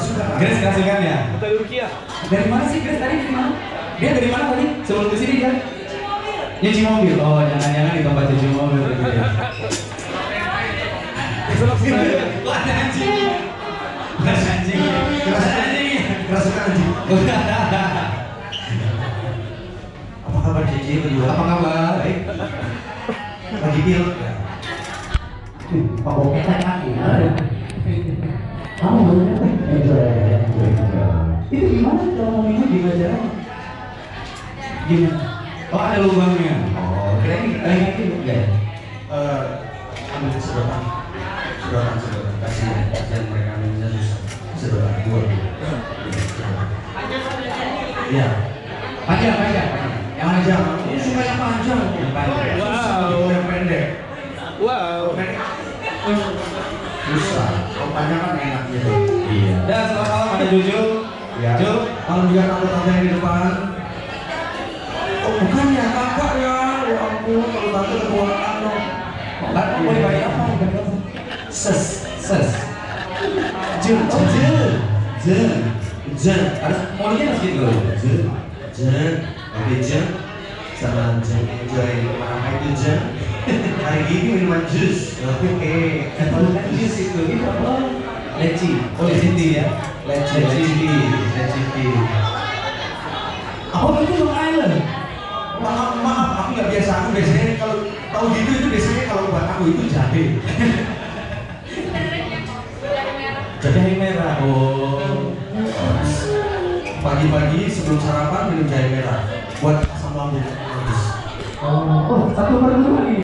Grace kasihkan ya. Kita Rukia. Dari mana sih Grace tadi? Dari mana? Dia dari mana tadi? Sebelum kesini dia? Nyuci mobil. Oh, jangan-jangan di tempat cuci mobil. Wah, anjing. Keras anjing. Keras anjing. Keras anjing. Apa kabar JJ berdua? Apa kabar? Baik. Lagi pil. Pak Bokeh kan kamu bener itu gimana kalau mau minum di Majalah? Gimana? Oh ada lubangnya. Oh kira ini enggak? Ambil sedotan. Kasihan mereka minumnya susah. Sedotan dua. Iya. Panjang. Yang panjang. Suka yang panjang. Wow. Yang pendek. Wow. Susah. Kalau panjang kan enak gitu. Iya. Dan selamat malam ada Jojo. Ya. Jo. Kalau juga tante-tante yang di depan. Oh bukan ya kakak ya. Ya ampun kalau tante ketuaan dong. Kan mau dibayar apa? Ses. Je. Harus maunya harus gitu. Oke je. Sama je enjoy apa itu je. Hari ini minuman jus. Oke. Kalau kan jus itu apa? Leci. Oh leci ya. Leci. Apa itu Long Island? Maaf, aku nggak biasa. Aku biasanya kalau tahu gitu itu biasanya kalau buat aku itu jahe. Jahe merah. Oh. Pagi-pagi sebelum sarapan minum jahe merah buat asam lambung. Oh, satu per dua ini.